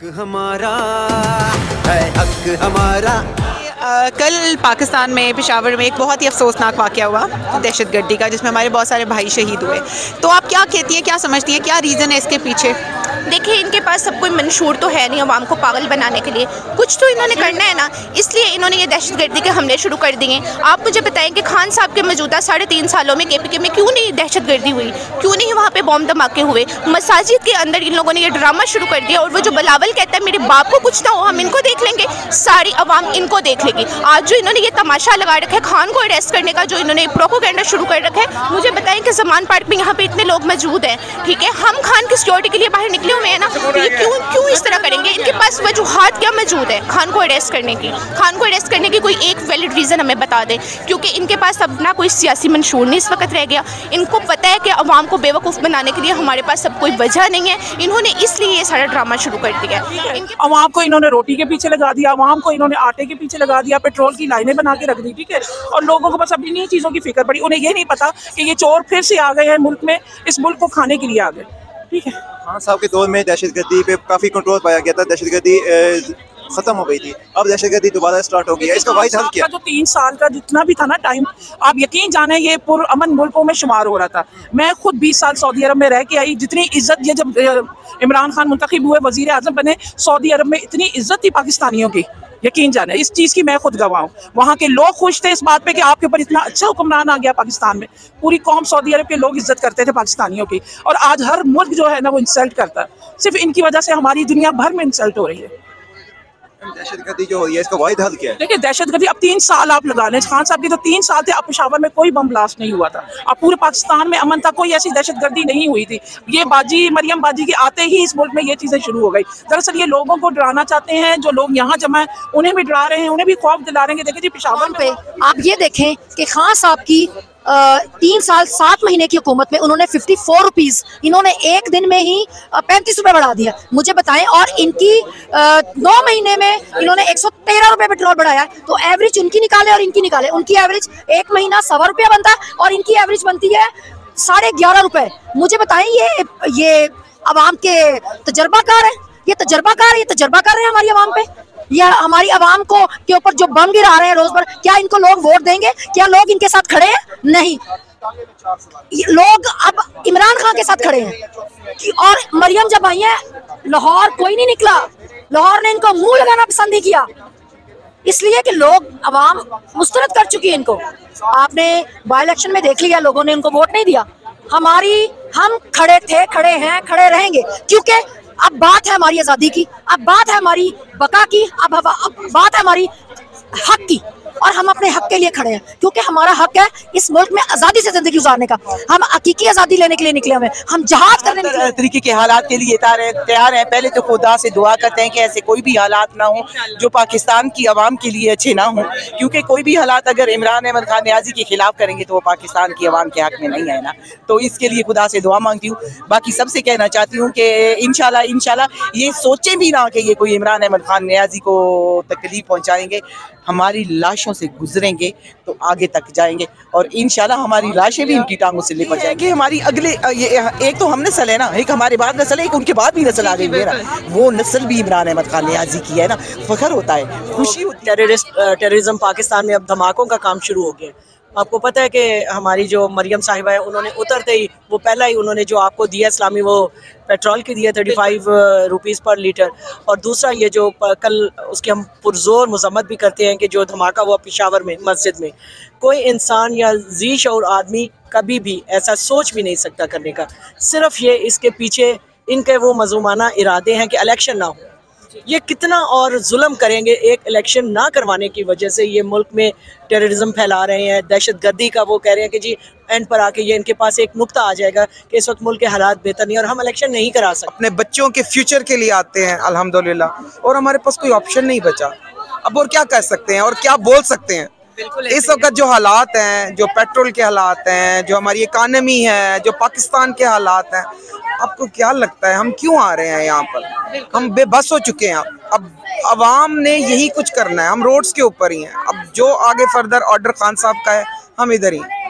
हमारा है, हक हमारा। कल पाकिस्तान में पेशावर में एक बहुत ही अफसोसनाक वाक़या हुआ दहशतगर्दी का, जिसमें हमारे बहुत सारे भाई शहीद हुए। तो आप क्या कहती हैं, क्या समझती हैं, क्या रीज़न है इसके पीछे? देखिए, इनके पास सब कोई मंशूर तो है नहीं अवाम को पागल बनाने के लिए, कुछ तो इन्होंने करना है ना, इसलिए इन्होंने ये दहशतगर्दी के हमले शुरू कर दिए। आप मुझे बताएं कि खान साहब के मौजूदा 3.5 सालों में KPK में क्यों नहीं दहशतगर्दी हुई, क्यों नहीं वहाँ पे बॉम्ब धमाके हुए? मसाजिद के अंदर इन लोगों ने ये ड्रामा शुरू कर दिया, और वो जो बिलावल कहता है मेरे बाप को कुछ ना हो, हम इनको देख लेंगे, सारी अवाम इनको देख लेगी। आज जो इन्होंने ये तमाशा लगा रखा है खान को अरेस्ट करने का, जो इन्होंने प्रोपोगेंडा शुरू कर रखा है, मुझे बताएं कि ज़मान पार्क में यहाँ पे इतने लोग मौजूद हैं, ठीक है, हम खान की सिक्योरिटी के लिए बाहर निकले हुए हैं ना, तो ये क्यों इस तरह करेंगे? इनके पास वजूहात क्या मौजूद है खान को अरेस्ट करने की? खान को अरेस्ट करने की कोई एक वैलिड रीज़न हमें बता दें, क्योंकि इनके पास अब ना कोई सियासी मंशूर नहीं इस वक्त रह गया। इनको पता है कि अवाम को बेवकूफ़ बनाने के लिए हमारे पास सब कोई वजह नहीं है, इन्होंने इसलिए ये सारा ड्रामा शुरू कर दिया है। अवाम को इन्होंने रोटी के पीछे लगा दिया, अवाम को इन्होंने आटे के पीछे लगा दिया, पेट्रोल की लाइनें बना के रख दी, ठीक है, और लोगों को बस अब इन्हीं चीज़ों की फिक्र पड़ी। उन्हें ये नहीं पता कि ये चोर फिर से आ गए हैं मुल्क में, इस मुल्क को खाने के लिए आ गए, ठीक है। खान साहब के दौर में दहशतगर्दी पे काफ़ी कंट्रोल पाया गया था, दहशतगर्दी खत्म हो गई थी, अब दहशतगर्दी दोबारा स्टार्ट हो गई है। इसका वाहिद हल क्या? जो 3 साल का जितना भी था ना टाइम, आप यकीन जाने ये पुरअमन मुल्कों में शुमार हो रहा था। मैं खुद 20 साल सऊदी अरब में रह के आई, जितनी इज्जत ये जब इमरान खान मुंतखब हुए वजीर आजम बने, सऊदी अरब में इतनी इज्जत थी पाकिस्तानियों की, यकीन जाने, इस चीज़ की मैं खुद गवाह हूँ। वहाँ के लोग खुश थे इस बात पे कि आपके ऊपर इतना अच्छा हुक्मरान आ गया पाकिस्तान में। पूरी कौम सऊदी अरब के लोग इज्जत करते थे पाकिस्तानियों की, और आज हर मुल्क जो है ना वो इंसल्ट करता है। सिर्फ इनकी वजह से हमारी दुनिया भर में इंसल्ट हो रही है। दहशतगर्दी जो हो रही है, इसका वाहिद हल क्या है? देखिए, दहशतगर्दी अब 3 साल आप लगा लें, खान साहब के तो 3 साल थे, अब पेशावर में कोई बम ब्लास्ट नहीं हुआ था, अब पूरे पाकिस्तान में अमन था, कोई ऐसी दहशतगर्दी नहीं हुई थी। ये बाजी मरियम बाजी के आते ही इस मुल्क में ये चीज़ें शुरू हो गई। दरअसल ये लोगों को डराना चाहते हैं, जो लोग यहाँ जमा है उन्हें भी डरा रहे हैं, उन्हें भी खौफ दिला रहे हैं। देखिए जी, पेशावर पे आप ये देखें कि खान साहब की 3 साल 7 महीने की हुकूमत में उन्होंने 54 रुपीज़ इन्होंने एक दिन में ही 35 रुपये बढ़ा दिया, मुझे बताएं। और इनकी 9 महीने में इन्होंने 113 रुपये पेट्रोल बढ़ाया। तो एवरेज उनकी निकाले और इनकी निकाले, उनकी एवरेज एक महीना 1.25 रुपया बनता है और इनकी एवरेज बनती है 11.5 रुपये। मुझे बताएं, ये अवाम के तजर्बाकार है, ये तजर्बाकार है हमारी अवाम पे, या हमारी अवाम को के ऊपर जो बम गिरा रहे हैं रोज पर, क्या इनको लोग वोट देंगे? क्या लोग इनके साथ खड़े हैं? नहीं, लोग अब इमरान खान के साथ खड़े हैं। और मरियम जब आई है लाहौर, कोई नहीं निकला, लाहौर ने इनको मुंह लगाना पसंद नहीं किया, इसलिए कि लोग अवाम मुस्तरद कर चुकी है इनको। आपने बाई इलेक्शन में देख लिया, लोगों ने इनको वोट नहीं दिया। हम खड़े थे, खड़े हैं, खड़े रहेंगे, क्योंकि अब बात है हमारी आज़ादी की, अब बात है हमारी बका की, अब बात है हमारी हक की, और हम अपने हक के लिए खड़े हैं, क्योंकि हमारा हक है इस मुल्क में आज़ादी से ज़िंदगी गुजारने का। हम हकीकी आज़ादी लेने के लिए निकले हुए, हम जहाज करने निकले तरीके के हालात के लिए तैयार हैं। पहले तो खुदा से दुआ करते हैं कि ऐसे कोई भी हालात ना हो जो पाकिस्तान की आवाम के लिए अच्छे ना हो, क्योंकि कोई भी हालात अगर इमरान अहमद खान नियाज़ी के खिलाफ करेंगे तो वो पाकिस्तान की आवाम के हक में नहीं है ना। तो इसके लिए खुदा से दुआ मांगती हूँ। बाकी सबसे कहना चाहती हूँ कि इंशाल्लाह ये सोचें भी ना कि ये कोई इमरान अहमद खान नियाज़ी को तकलीफ पहुँचाएंगे, हमारी लाशों से गुजरेंगे तो आगे तक जाएंगे, और इंशाल्लाह हमारी लाशें भी इनकी टांगों से लिपट जाएंगी। हमारी अगले एक तो हम नस्ल है ना, एक हमारे बाद नस्ल है, एक उनके बाद भी नस्ल आ गई है ना, वो नस्ल भी इमरान अहमद खान नियाज़ी की है ना, फख्र होता है, खुशी होती है। टेररिज्म पाकिस्तान में अब धमाकों का काम शुरू हो गया। आपको पता है कि हमारी जो मरियम साहिबा है, उन्होंने उतरते ही वो पहला ही उन्होंने जो आपको दिया इस्लामी वो पेट्रोल की दिया 35 रुपीज़ पर लीटर, और दूसरा ये जो कल उसकी हम पुरजोर मजम्मत भी करते हैं कि जो धमाका हुआ पेशावर में मस्जिद में, कोई इंसान या जी शऊर आदमी कभी भी ऐसा सोच भी नहीं सकता करने का। सिर्फ ये इसके पीछे इनके वो मज़ूमाना इरादे हैं कि इलेक्शन ना हो। ये कितना और जुल्म करेंगे एक इलेक्शन ना करवाने की वजह से। ये मुल्क में टेररिज्म फैला रहे हैं, दहशतगर्दी का वो कह रहे हैं कि जी एंड पर आके ये इनके पास एक नुक्ता आ जाएगा कि इस वक्त मुल्क के हालात बेहतर नहीं और हम इलेक्शन नहीं करा सकते। अपने बच्चों के फ्यूचर के लिए आते हैं अल्हम्दुलिल्लाह, और हमारे पास कोई ऑप्शन नहीं बचा। अब और क्या कर सकते हैं और क्या बोल सकते हैं? इस वक्त जो हालात हैं, जो पेट्रोल के हालात हैं, जो हमारी इकानमी है, जो पाकिस्तान के हालात हैं, आपको क्या लगता है हम क्यों आ रहे हैं यहाँ पर? हम बेबस हो चुके हैं। अब अवाम ने यही कुछ करना है, हम रोड्स के ऊपर ही हैं। अब जो आगे फर्दर ऑर्डर खान साहब का है, हम इधर ही।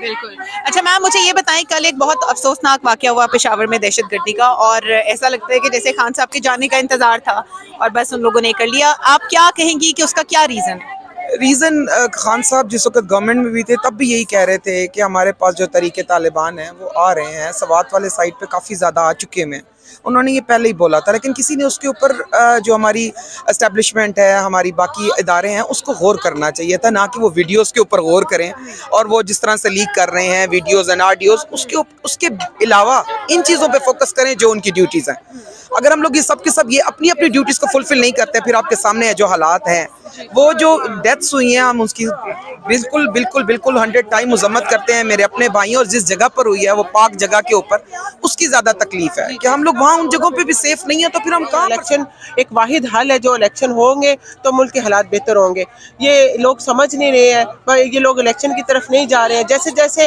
बिल्कुल। अच्छा मैम, मुझे ये बताएं, कल एक बहुत अफसोसनाक वाकया हुआ पेशावर में दहशतगर्दी का, और ऐसा लगता है कि जैसे खान साहब के जाने का इंतजार था और बस उन लोगों ने कर लिया। आप क्या कहेंगी कि उसका क्या रीज़न है? रीज़न खान साहब जिस वक्त गवर्नमेंट में भी थे तब भी यही कह रहे थे कि हमारे पास जो तरीके तालिबान हैं वो आ रहे हैं, सवात वाले साइड पे काफ़ी ज़्यादा आ चुके हैं। उन्होंने ये पहले ही बोला था, लेकिन किसी ने उसके ऊपर जो हमारी एस्टेब्लिशमेंट है, हमारी बाकी इदारे हैं, उसको गौर करना चाहिए था, ना कि वो वीडियोस के ऊपर गौर करें। और वो जिस तरह से लीक कर रहे हैं वीडियोस एंड ऑडियोस, उसके अलावा इन चीज़ों पे फोकस करें जो उनकी ड्यूटीज़ हैं। अगर हम लोग ये सब के सब ये अपनी अपनी ड्यूटीज़ को फुलफिल नहीं करते, फिर आपके सामने जो हालात हैं, वो जो डेथ्स हुई हैं, हम उसकी बिल्कुल बिल्कुल बिल्कुल 100 टाइम मजम्मत करते हैं मेरे अपने भाइयों। और जिस जगह पर हुई है वो पाक जगह के ऊपर, उसकी ज़्यादा तकलीफ है कि हम लोग वहाँ उन जगहों पे भी सेफ नहीं है, तो फिर हम कहाँ? इलेक्शन एक वाहिद हल है, जो इलेक्शन होंगे तो मुल्क के हालात बेहतर होंगे। ये लोग समझ नहीं रहे हैं, पर ये लोग इलेक्शन की तरफ नहीं जा रहे हैं। जैसे जैसे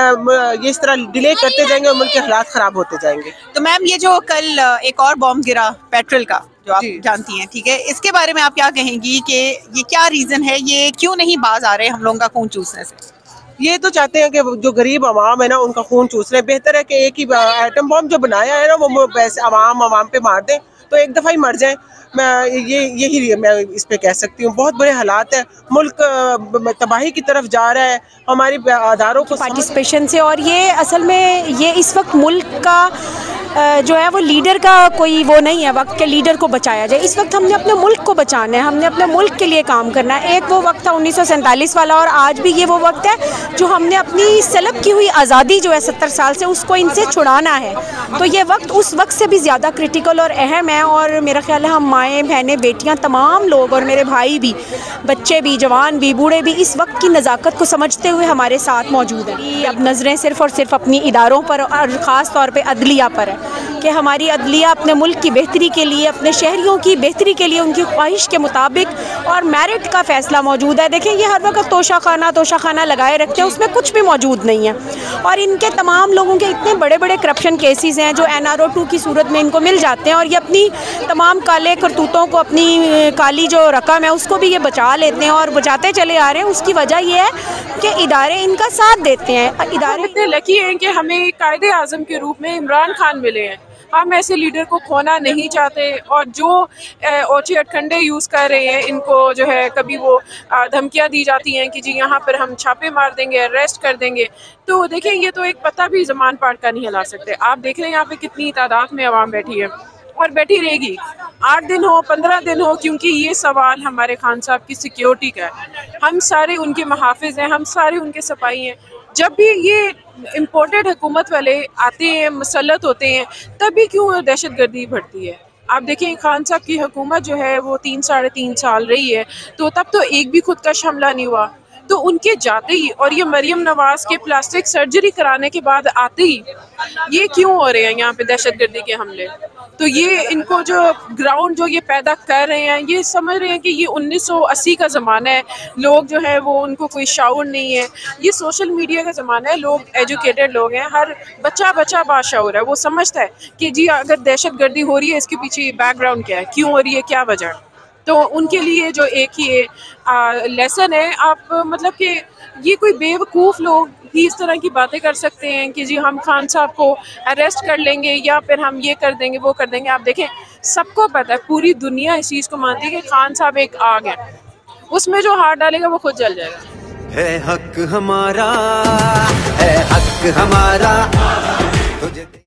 ये इस तरह डिले करते जाएंगे मुल्क के हालात ख़राब होते जाएंगे। तो मैम, ये जो कल एक और बॉम्ब गिरा पेट्रोल का, जो आप जानती हैं, ठीक है, इसके बारे में आप क्या कहेंगी कि ये क्या रीज़न है, ये क्यों नहीं बाज आ रहे हम लोगों का खून चूसने से? ये तो चाहते हैं कि जो गरीब आवाम है ना उनका खून चूस रहे। बेहतर है कि एक ही एटम बॉम्ब जो बनाया है ना वो वैसे आवाम पे मार दें तो एक दफ़ा ही मर जाए। यही मैं इस पे कह सकती हूँ। बहुत बुरे हालात है, मुल्क तबाही की तरफ जा रहा है हमारी अदारों को पार्टिसिपेशन से। और ये असल में ये इस वक्त मुल्क का जो है वो लीडर का कोई वो नहीं है वक्त के लीडर को बचाया जाए। इस वक्त हमने अपने मुल्क को बचाना है, हमने अपने मुल्क के लिए काम करना है। एक वो वक्त था 1947 वाला, और आज भी ये वो वक्त है जो हमने अपनी सलब की हुई आज़ादी जो है 70 साल से, उसको इनसे छुड़ाना है। तो ये वक्त उस वक्त से भी ज़्यादा क्रिटिकल और अहम है। और मेरा ख्याल है हम माएँ बहनें बेटियाँ तमाम लोग, और मेरे भाई भी, बच्चे भी, जवान भी, बूढ़े भी इस वक्त की नज़ाकत को समझते हुए हमारे साथ मौजूद हैं। अब नज़रें सिर्फ़ और सिर्फ अपनी इदारों पर और ख़ास तौर पर अदलिया पर है कि हमारी अदलिया अपने मुल्क की बेहतरी के लिए, अपने शहरियों की बेहतरी के लिए उनकी ख्वाहिश के मुताबिक और मेरिट का फ़ैसला मौजूद है। देखें, ये हर वक्त तोशा खाना लगाए रखते हैं, उसमें कुछ भी मौजूद नहीं है। और इनके तमाम लोगों के इतने बड़े बड़े करप्शन केसेस हैं जो NRO 2 की सूरत में इनको मिल जाते हैं, और ये अपनी तमाम काले करतूतों को, अपनी काली जो रकम है उसको भी ये बचा लेते हैं और बचाते चले आ रहे हैं। उसकी वजह यह है कि इदारे इनका साथ देते हैं। इदारे इतने लकी हैं कि हमें कायदे आज़म के रूप में इमरान खान मिले हैं। हम ऐसे लीडर को खोना नहीं चाहते, और जो ओछे अटकंडे यूज़ कर रहे हैं, इनको जो है कभी वो धमकियां दी जाती हैं कि जी यहाँ पर हम छापे मार देंगे, अरेस्ट कर देंगे। तो देखें, ये तो एक पत्ता भी ज़मान पाट का नहीं हिला सकते। आप देख रहे हैं यहाँ पे कितनी तादाद में आवाम बैठी है और बैठी रहेगी, 8 दिन हो 15 दिन हो, क्योंकि ये सवाल हमारे खान साहब की सिक्योरिटी का है। हम सारे उनके मुहाफिज हैं, हम सारे उनके सिपाही हैं। जब भी ये इम्पोर्टेड हुकूमत वाले आते हैं, मुसल्लत होते हैं, तभी क्यों दहशतगर्दी बढ़ती है? आप देखें, खान साहब की हुकूमत जो है वो 3 साढ़े 3 साल रही है, तो तब तो एक भी खुदकश हमला नहीं हुआ। तो उनके जाते ही, और ये मरियम नवाज के प्लास्टिक सर्जरी कराने के बाद आते ही ये क्यों हो रहे हैं यहाँ पे दहशतगर्दी के हमले? तो ये इनको जो ग्राउंड जो ये पैदा कर रहे हैं, ये समझ रहे हैं कि ये 1980 का ज़माना है। लोग जो है वो, उनको कोई शाऊर नहीं है। ये सोशल मीडिया का ज़माना है, लोग एजुकेटेड लोग हैं, हर बच्चा बाशाऊर है। वो समझता है कि जी अगर दहशतगर्दी हो रही है, इसके पीछे बैकग्राउंड क्या है, क्यों हो रही है, क्या वजह। तो उनके लिए जो एक ही लेसन है, आप मतलब कि ये कोई बेवकूफ़ लोग ही इस तरह की बातें कर सकते हैं कि जी हम खान साहब को अरेस्ट कर लेंगे या फिर हम ये कर देंगे, वो कर देंगे। आप देखें, सबको पता है, पूरी दुनिया इस चीज़ को मानती है कि खान साहब एक आग है, उसमें जो हाथ डालेगा वो खुद जल जाएगा। है हक हमारा, है हक हमारा।